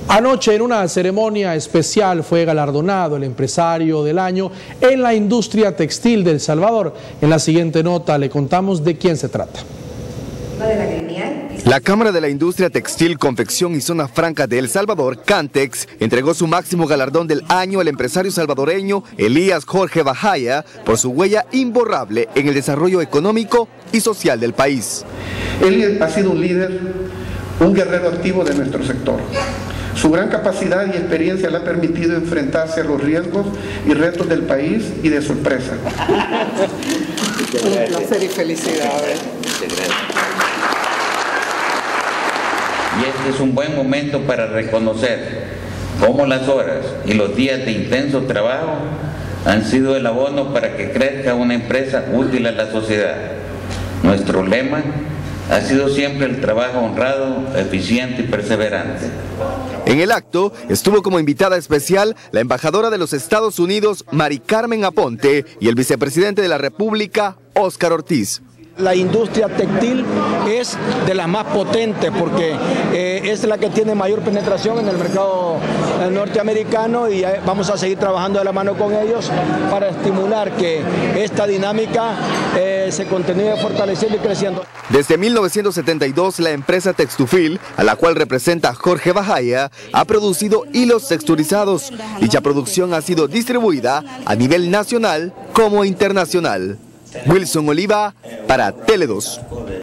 Anoche, en una ceremonia especial, fue galardonado el empresario del año en la industria textil de El Salvador. En la siguiente nota le contamos de quién se trata. La Cámara de la Industria Textil, Confección y Zona Franca de El Salvador, Cantex, entregó su máximo galardón del año al empresario salvadoreño Elías Jorge Bajaya por su huella imborrable en el desarrollo económico y social del país. Él ha sido un líder, un guerrero activo de nuestro sector. Su gran capacidad y experiencia le ha permitido enfrentarse a los riesgos y retos del país y de su empresa. Un placer y felicidades. Y este es un buen momento para reconocer cómo las horas y los días de intenso trabajo han sido el abono para que crezca una empresa útil a la sociedad. Nuestro lema ha sido siempre el trabajo honrado, eficiente y perseverante. En el acto estuvo como invitada especial la embajadora de los Estados Unidos, Mari Carmen Aponte, y el vicepresidente de la República, Óscar Ortiz. La industria textil es de las más potentes porque es la que tiene mayor penetración en el mercado norteamericano y vamos a seguir trabajando de la mano con ellos para estimular que esta dinámica se continúe fortaleciendo y creciendo. Desde 1972, la empresa Textufil, a la cual representa Jorge Bajaya, ha producido hilos texturizados. Dicha producción ha sido distribuida a nivel nacional como internacional. Wilson Oliva para Tele 2.